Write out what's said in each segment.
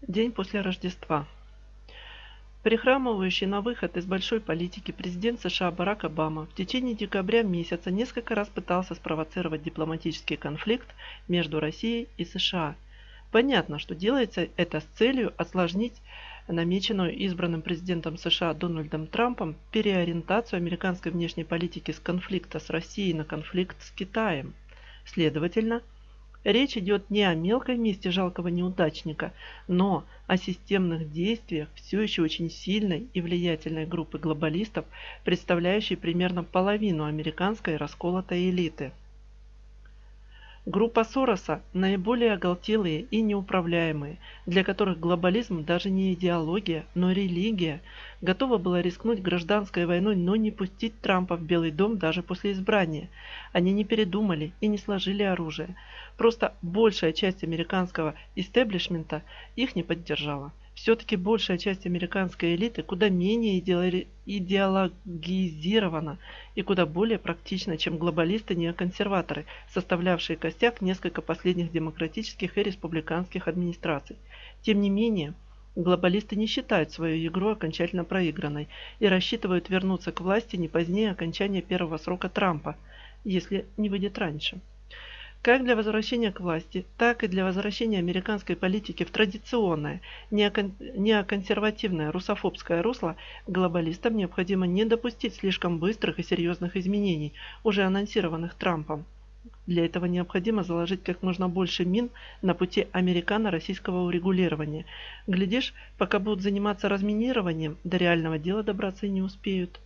День после Рождества. Прихрамывающий на выход из большой политики президент США Барак Обама в течение декабря месяца несколько раз пытался спровоцировать дипломатический конфликт между Россией и США. Понятно, что делается это с целью осложнить намеченную избранным президентом США Дональдом Трампом переориентацию американской внешней политики с конфликта с Россией на конфликт с Китаем. Следовательно, речь идет не о мелкой мести жалкого неудачника, но о системных действиях все еще очень сильной и влиятельной группы глобалистов, представляющей примерно половину американской расколотой элиты. Группа Сороса – наиболее оголтелые и неуправляемые, для которых глобализм даже не идеология, но религия, готова была рискнуть гражданской войной, но не пустить Трампа в Белый дом даже после избрания. Они не передумали и не сложили оружие. Просто большая часть американского истеблишмента их не поддержала. Все-таки большая часть американской элиты куда менее идеологизирована и куда более практична, чем глобалисты-неоконсерваторы, составлявшие костяк несколько последних демократических и республиканских администраций. Тем не менее, глобалисты не считают свою игру окончательно проигранной и рассчитывают вернуться к власти не позднее окончания первого срока Трампа, если не выйдет раньше. Как для возвращения к власти, так и для возвращения американской политики в традиционное, неоконсервативное русофобское русло глобалистам необходимо не допустить слишком быстрых и серьезных изменений, уже анонсированных Трампом. Для этого необходимо заложить как можно больше мин на пути американо-российского урегулирования. Глядишь, пока будут заниматься разминированием, до реального дела добраться и не успеют.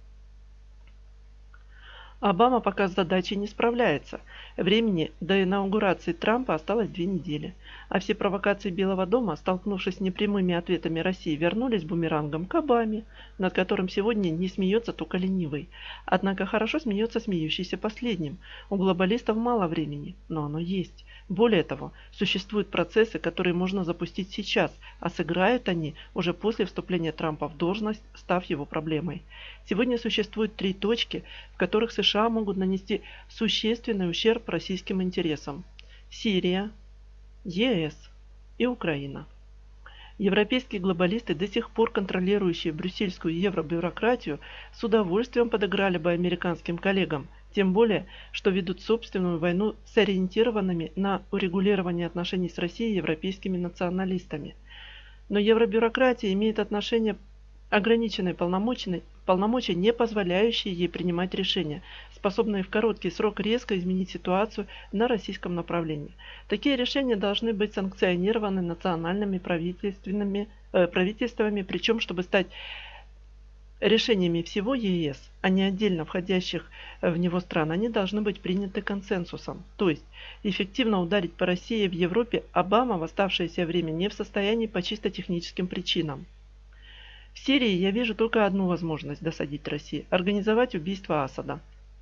Обама пока с задачей не справляется. Времени до инаугурации Трампа осталось 2 недели. А все провокации Белого дома, столкнувшись с непрямыми ответами России, вернулись бумерангом к Обаме, над которым сегодня не смеется только ленивый. Однако хорошо смеется смеющийся последним. У глобалистов мало времени, но оно есть. Более того, существуют процессы, которые можно запустить сейчас, а сыграют они уже после вступления Трампа в должность, став его проблемой. Сегодня существует 3 точки, в которых США могут нанести существенный ущерб российским интересам: Сирия, ЕС и Украина. Европейские глобалисты, до сих пор контролирующие брюссельскую евробюрократию, с удовольствием подыграли бы американским коллегам, тем более, что ведут собственную войну с ориентированными на урегулирование отношений с Россией европейскими националистами. Но евробюрократия имеет отношение ограниченные полномочия, не позволяющие ей принимать решения, способные в короткий срок резко изменить ситуацию на российском направлении. Такие решения должны быть санкционированы национальными правительствами, причем, чтобы стать решениями всего ЕС, а не отдельно входящих в него стран, они должны быть приняты консенсусом. То есть, эффективно ударить по России в Европе Обама в оставшееся время не в состоянии по чисто техническим причинам. В Сирии я вижу только одну возможность досадить России – организовать убийство Асада.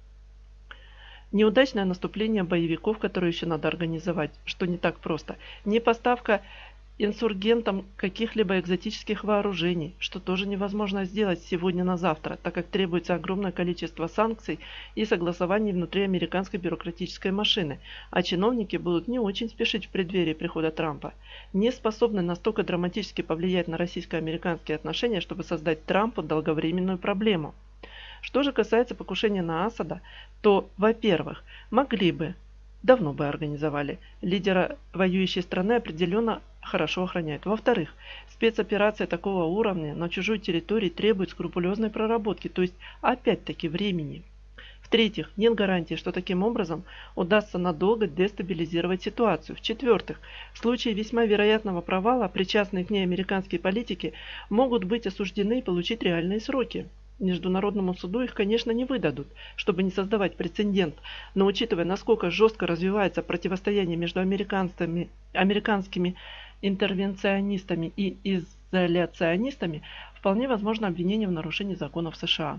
Неудачное наступление боевиков, которые еще надо организовать, что не так просто. Не поставка инсургентам каких-либо экзотических вооружений, что тоже невозможно сделать сегодня на завтра, так как требуется огромное количество санкций и согласований внутри американской бюрократической машины, а чиновники будут не очень спешить в преддверии прихода Трампа, не способны настолько драматически повлиять на российско-американские отношения, чтобы создать Трампу долговременную проблему. Что же касается покушения на Асада, то, во-первых, давно бы организовали. Лидера воюющей страны определенно хорошо охраняют. Во-вторых, спецоперация такого уровня на чужой территории требует скрупулезной проработки, то есть опять-таки времени. В-третьих, нет гарантии, что таким образом удастся надолго дестабилизировать ситуацию. В-четвертых, в случае весьма вероятного провала причастные к ней американские политики могут быть осуждены и получить реальные сроки. Международному суду их, конечно, не выдадут, чтобы не создавать прецедент, но учитывая, насколько жестко развивается противостояние между американскими интервенционистами и изоляционистами, вполне возможно обвинение в нарушении законов США.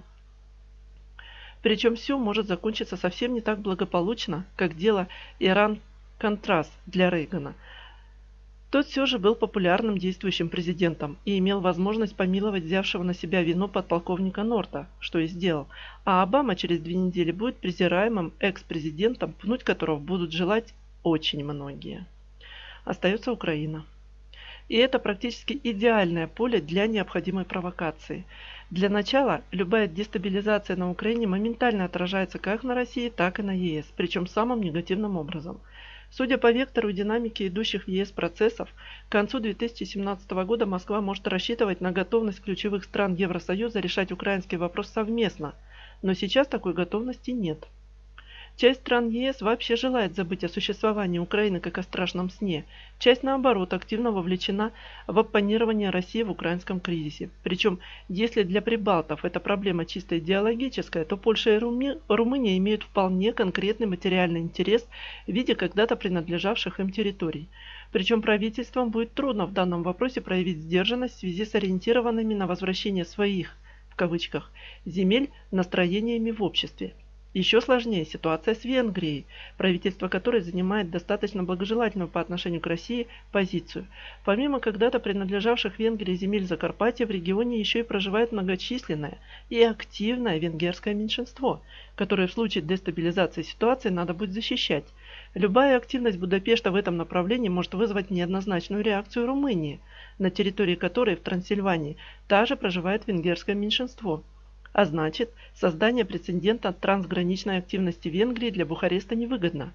Причем все может закончиться совсем не так благополучно, как дело Иран-Контрас для Рейгана. Тот все же был популярным действующим президентом и имел возможность помиловать взявшего на себя вину подполковника Норта, что и сделал, а Обама через 2 недели будет презираемым экс-президентом, пнуть которого будут желать очень многие. Остается Украина. И это практически идеальное поле для необходимой провокации. Для начала, любая дестабилизация на Украине моментально отражается как на России, так и на ЕС, причем самым негативным образом. Судя по вектору и динамике идущих в ЕС процессов, к концу 2017 года Москва может рассчитывать на готовность ключевых стран Евросоюза решать украинский вопрос совместно, но сейчас такой готовности нет. Часть стран ЕС вообще желает забыть о существовании Украины как о страшном сне. Часть, наоборот, активно вовлечена в оппонирование России в украинском кризисе. Причем, если для прибалтов эта проблема чисто идеологическая, то Польша и Румыния имеют вполне конкретный материальный интерес в виде когда-то принадлежавших им территорий. Причем правительствам будет трудно в данном вопросе проявить сдержанность в связи с ориентированными на возвращение своих, в кавычках, земель настроениями в обществе. Еще сложнее ситуация с Венгрией, правительство которой занимает достаточно благожелательную по отношению к России позицию. Помимо когда-то принадлежавших Венгрии земель Закарпатья, в регионе еще и проживает многочисленное и активное венгерское меньшинство, которое в случае дестабилизации ситуации надо будет защищать. Любая активность Будапешта в этом направлении может вызвать неоднозначную реакцию Румынии, на территории которой в Трансильвании также проживает венгерское меньшинство. А значит, создание прецедента трансграничной активности Венгрии для Бухареста невыгодно.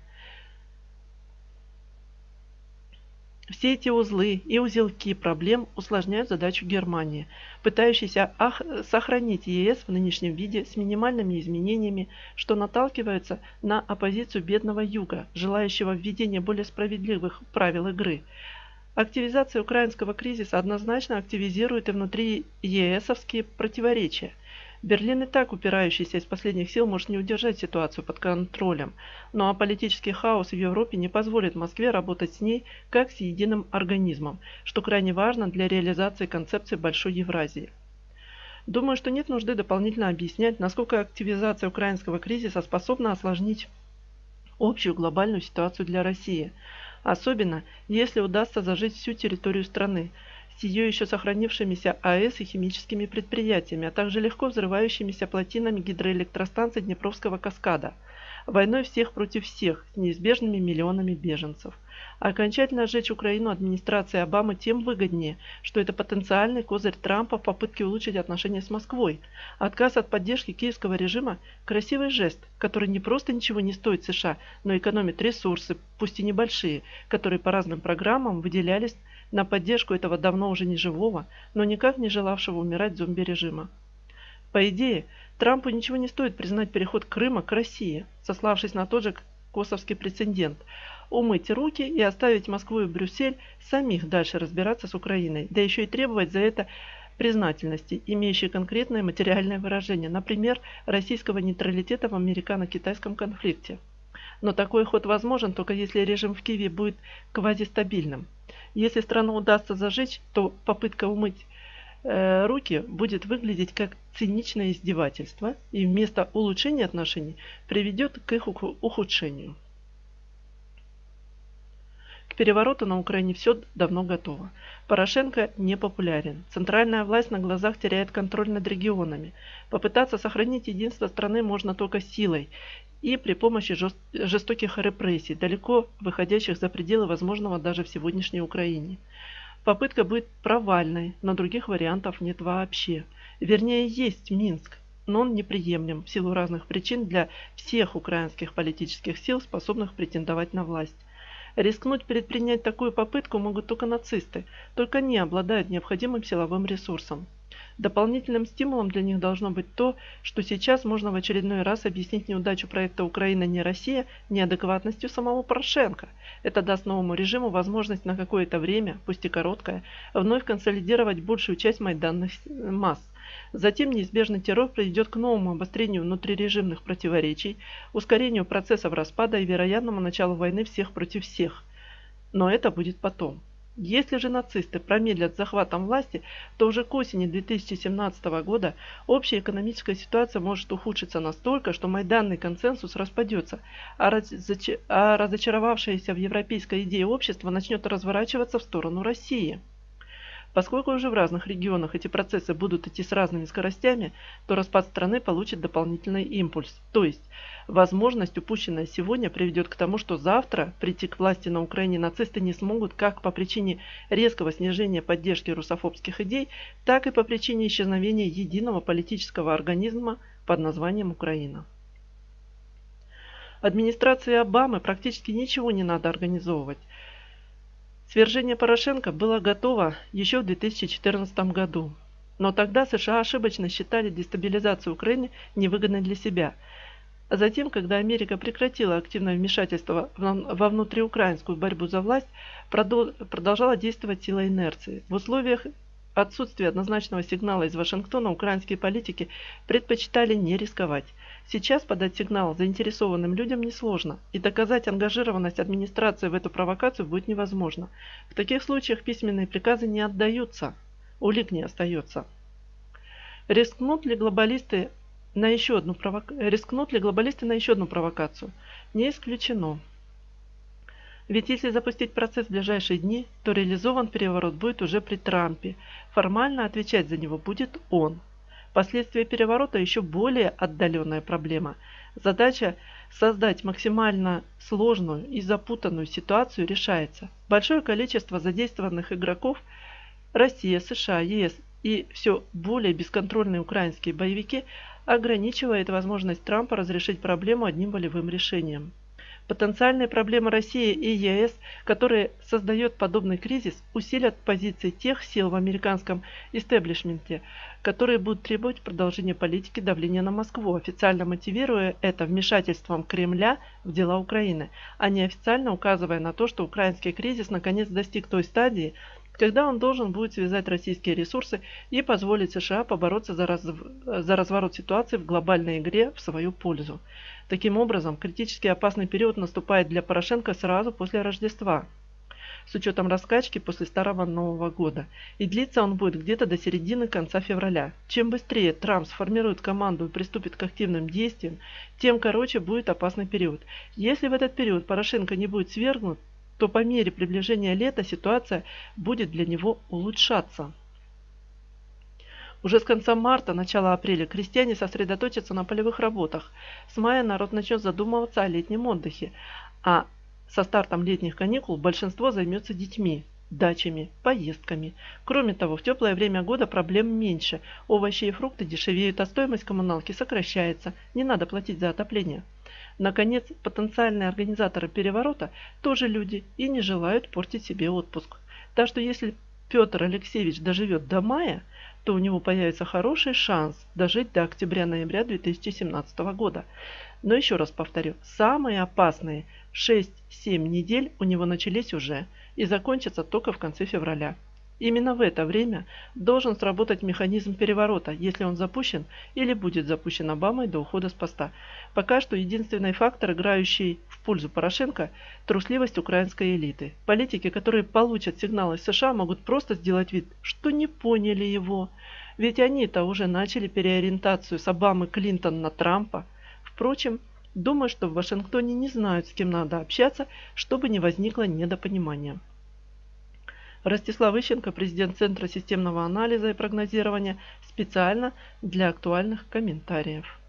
Все эти узлы и узелки проблем усложняют задачу Германии, пытающейся сохранить ЕС в нынешнем виде с минимальными изменениями, что наталкивается на оппозицию бедного Юга, желающего введения более справедливых правил игры. Активизация украинского кризиса однозначно активизирует и внутри ЕСовские противоречия. Берлин и так, упирающийся из последних сил, может не удержать ситуацию под контролем, но аполитический хаос в Европе не позволит Москве работать с ней как с единым организмом, что крайне важно для реализации концепции Большой Евразии. Думаю, что нет нужды дополнительно объяснять, насколько активизация украинского кризиса способна осложнить общую глобальную ситуацию для России, особенно если удастся зажечь всю территорию страны, с ее еще сохранившимися АЭС и химическими предприятиями, а также легко взрывающимися плотинами гидроэлектростанций Днепровского каскада, войной всех против всех, с неизбежными миллионами беженцев. А окончательно сжечь Украину администрации Обамы тем выгоднее, что это потенциальный козырь Трампа в попытке улучшить отношения с Москвой. Отказ от поддержки киевского режима – красивый жест, который не просто ничего не стоит США, но экономит ресурсы, пусть и небольшие, которые по разным программам выделялись на поддержку этого давно уже не живого, но никак не желавшего умирать зомби-режима. По идее, Трампу ничего не стоит признать переход Крыма к России, сославшись на тот же косовский прецедент, умыть руки и оставить Москву и Брюссель самих дальше разбираться с Украиной, да еще и требовать за это признательности, имеющей конкретное материальное выражение, например, российского нейтралитета в американо-китайском конфликте. Но такой ход возможен только если режим в Киеве будет квазистабильным. Если страну удастся зажечь, то попытка умыть руки будет выглядеть как циничное издевательство и вместо улучшения отношений приведет к их ухудшению. К перевороту на Украине все давно готово. Порошенко не популярен. Центральная власть на глазах теряет контроль над регионами. Попытаться сохранить единство страны можно только силой и при помощи жестоких репрессий, далеко выходящих за пределы возможного даже в сегодняшней Украине. Попытка будет провальной, но других вариантов нет вообще. Вернее, есть Минск, но он неприемлем в силу разных причин для всех украинских политических сил, способных претендовать на власть. Рискнуть предпринять такую попытку могут только нацисты, только они обладают необходимым силовым ресурсом. Дополнительным стимулом для них должно быть то, что сейчас можно в очередной раз объяснить неудачу проекта «Украина не Россия» неадекватностью самого Порошенко. Это даст новому режиму возможность на какое-то время, пусть и короткое, вновь консолидировать большую часть майданных масс. Затем неизбежный террор приведет к новому обострению внутрирежимных противоречий, ускорению процессов распада и вероятному началу войны всех против всех. Но это будет потом. Если же нацисты промедлят с захватом власти, то уже к осени 2017 года общая экономическая ситуация может ухудшиться настолько, что майданный консенсус распадется, а разочаровавшееся в европейской идее общество начнет разворачиваться в сторону России. Поскольку уже в разных регионах эти процессы будут идти с разными скоростями, то распад страны получит дополнительный импульс. То есть возможность, упущенная сегодня, приведет к тому, что завтра прийти к власти на Украине нацисты не смогут как по причине резкого снижения поддержки русофобских идей, так и по причине исчезновения единого политического организма под названием Украина. Администрации Обамы практически ничего не надо организовывать. Свержение Порошенко было готово еще в 2014 году. Но тогда США ошибочно считали дестабилизацию Украины невыгодной для себя. А затем, когда Америка прекратила активное вмешательство во внутриукраинскую борьбу за власть, продолжала действовать сила инерции. В условиях отсутствия однозначного сигнала из Вашингтона украинские политики предпочитали не рисковать. Сейчас подать сигнал заинтересованным людям несложно, и доказать ангажированность администрации в эту провокацию будет невозможно. В таких случаях письменные приказы не отдаются, улик не остается. Рискнут ли глобалисты на еще одну провокацию? Не исключено. Ведь если запустить процесс в ближайшие дни, то реализован переворот будет уже при Трампе. Формально отвечать за него будет он. Последствия переворота еще более отдаленная проблема. Задача создать максимально сложную и запутанную ситуацию решается. Большое количество задействованных игроков – Россия, США, ЕС и все более бесконтрольные украинские боевики – ограничивает возможность Трампа разрешить проблему одним волевым решением. Потенциальные проблемы России и ЕС, которые создает подобный кризис, усилят позиции тех сил в американском истеблишменте, которые будут требовать продолжения политики давления на Москву, официально мотивируя это вмешательством Кремля в дела Украины, а не официально указывая на то, что украинский кризис наконец достиг той стадии, когда он должен будет связать российские ресурсы и позволить США побороться за разворот ситуации в глобальной игре в свою пользу. Таким образом, критически опасный период наступает для Порошенко сразу после Рождества, с учетом раскачки после Старого Нового года, и длится он будет где-то до середины-конца февраля. Чем быстрее Трамп сформирует команду и приступит к активным действиям, тем короче будет опасный период. Если в этот период Порошенко не будет свергнут, то по мере приближения лета ситуация будет для него улучшаться. Уже с конца марта, начала апреля крестьяне сосредоточатся на полевых работах. С мая народ начнет задумываться о летнем отдыхе, а со стартом летних каникул большинство займется детьми, дачами, поездками. Кроме того, в теплое время года проблем меньше, овощи и фрукты дешевеют, а стоимость коммуналки сокращается, не надо платить за отопление. Наконец, потенциальные организаторы переворота тоже люди и не желают портить себе отпуск. Так что если Петр Алексеевич доживет до мая, то у него появится хороший шанс дожить до октября-ноября 2017 года. Но еще раз повторю, самые опасные 6-7 недель у него начались уже и закончатся только в конце февраля. Именно в это время должен сработать механизм переворота, если он запущен или будет запущен Обамой до ухода с поста. Пока что единственный фактор, играющий в пользу Порошенко – трусливость украинской элиты. Политики, которые получат сигнал из США, могут просто сделать вид, что не поняли его. Ведь они-то уже начали переориентацию с Обамы Клинтон на Трампа. Впрочем, думаю, что в Вашингтоне не знают, с кем надо общаться, чтобы не возникло недопонимания. Ростислав Ищенко, президент Центра системного анализа и прогнозирования, специально для актуальных комментариев.